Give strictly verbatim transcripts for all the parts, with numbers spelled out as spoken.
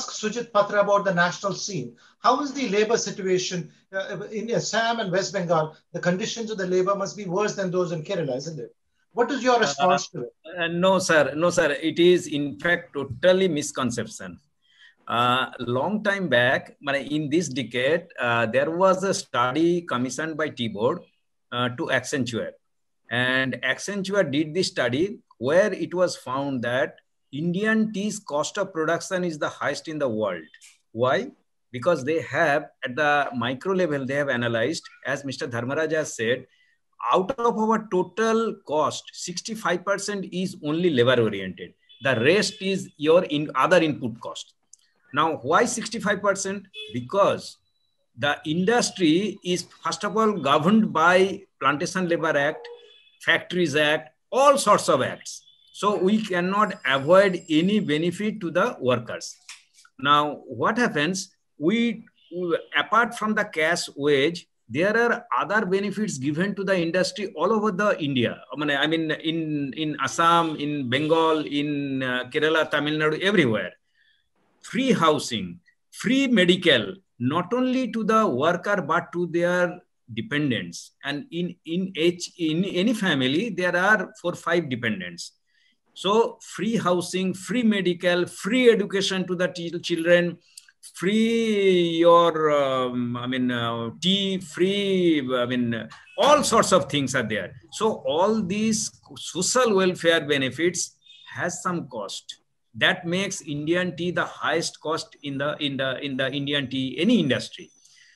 ask Sujit Patra about the national scene. How is the labor situation uh, in Assam and West Bengal? The conditions of the labor must be worse than those in Kerala, isn't it? What is your Uh, response to it? uh, no, sir. No, sir. It is, in fact, totally misconception. Uh, long time back, in this decade, uh, there was a study commissioned by T-Board uh, to Accenture. And Accenture did this study where it was found that Indian tea's cost of production is the highest in the world. Why? Because they have, at the micro level, they have analyzed, as Mister Dharmaraj has said, out of our total cost, sixty-five percent is only labor oriented. The rest is your in other input cost. Now, why sixty-five percent? Because the industry is, first of all, governed by Plantation Labor Act, Factories Act, all sorts of acts. So we cannot avoid any benefit to the workers. Now, what happens? We, apart from the cash wage, there are other benefits given to the industry all over the India. I mean, in, in Assam, in Bengal, in uh, Kerala, Tamil Nadu, everywhere. Free housing, free medical, not only to the worker, but to their dependents. And in, in, H, in any family, there are four, five dependents. So free housing, free medical, free education to the children, free your, um, I mean, uh, tea, free, I mean, uh, all sorts of things are there. So all these social welfare benefits has some cost. That makes Indian tea the highest cost in the, in the, in the Indian tea, any industry.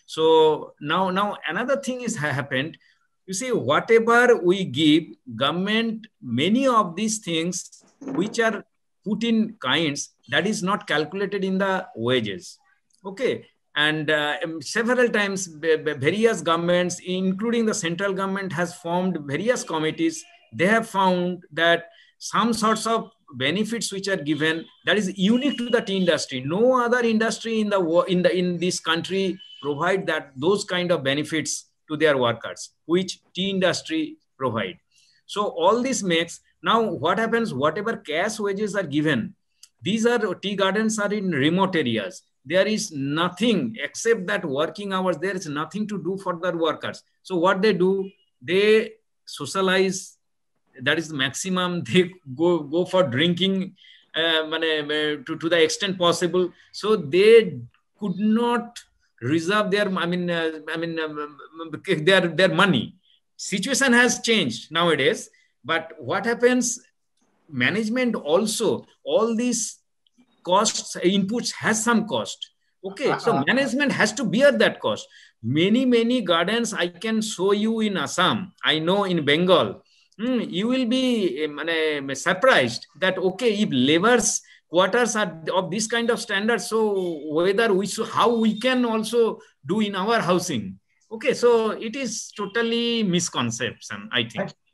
So now, now another thing is happened. You see, whatever we give, government, many of these things which are put in kinds, that is not calculated in the wages. Okay. And uh, several times, various governments, including the central government, has formed various committees. They have found that some sorts of benefits which are given, that is unique to the tea industry. No other industry in the in the in this country provide that those kind of benefits to their workers, which tea industry provide. So all this makes, now what happens, whatever cash wages are given, these are, tea gardens are in remote areas. There is nothing except that working hours, there is nothing to do for the workers. So what they do, they socialize, that is the maximum, they go, go for drinking uh, to, to the extent possible. So they could not reserve their, I mean, uh, I mean, uh, their, their money. Situation has changed nowadays, but what happens, management also, all these costs, inputs has some cost. Okay, so management has to bear that cost. Many, many gardens I can show you in Assam, I know in Bengal. Hmm, you will be um, surprised that, okay, if labor's quarters are of this kind of standard, so whether we should, how we can also do in our housing. Okay, so it is totally misconception, I think.